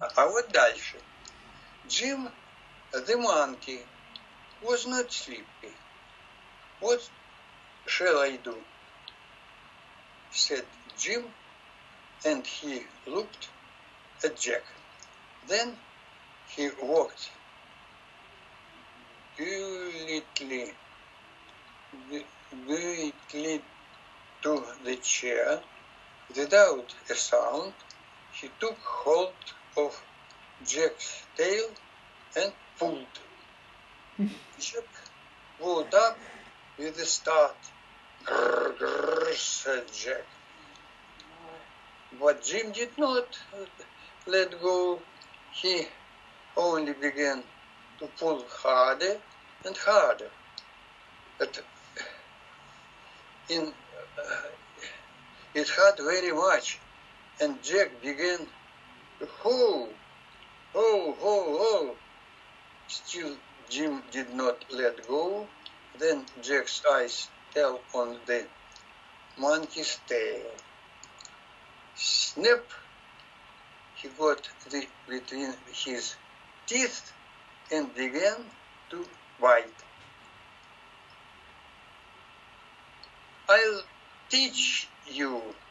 А вот дальше. Jim the monkey was not sleepy. What shall I do? Said Jim, and he looked at Jack. Then he walked quietly to the chair. Without a sound, he took hold of Jack's tail and pulled. Jack woke up with a start. Grr, grr, said Jack. But Jim did not let go. He only began to pull harder and harder. It hurt very much, and Jack began to ho, ho, ho, ho. Still, Jim did not let go. Then Jack's eyes fell on the monkey's tail. Snap! He got between his teeth and began to bite. I'll teach you,